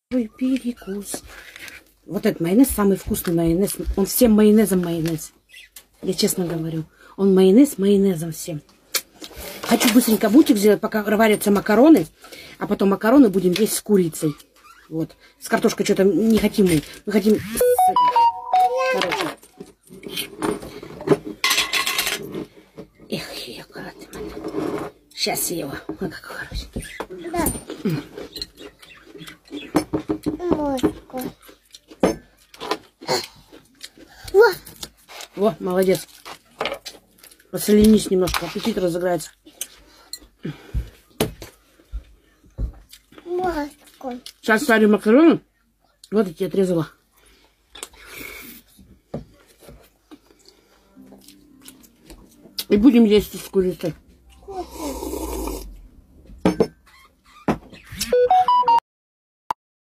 Перекус. Вот этот майонез самый вкусный майонез. Он всем майонезом майонез. Я честно говорю. Он майонез майонезом всем. Хочу быстренько бутик сделать, пока варятся макароны. А потом макароны будем есть с курицей. Вот. С картошкой что-то не хотим мы. Мы хотим... Короче. Эх, я аккуратно. Сейчас я его. Вот как хороший. Да. Ложку. Во, молодец. Посоленись немножко, аппетит разыграется. Ложку. Сейчас ставим макароны. Вот эти отрезала. И будем есть с курицей.